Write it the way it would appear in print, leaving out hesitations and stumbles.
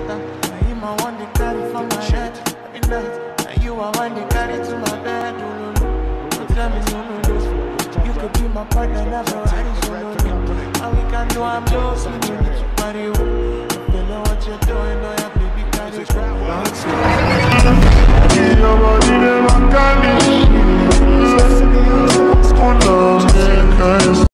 Now you my one they carry from my head every night. Now you are one they carry to my bed. Don't tell me no. You could be my partner, never riding solo. And we can do I'm close, we need to marry you. You know what you're doing, no, yeah, baby, carry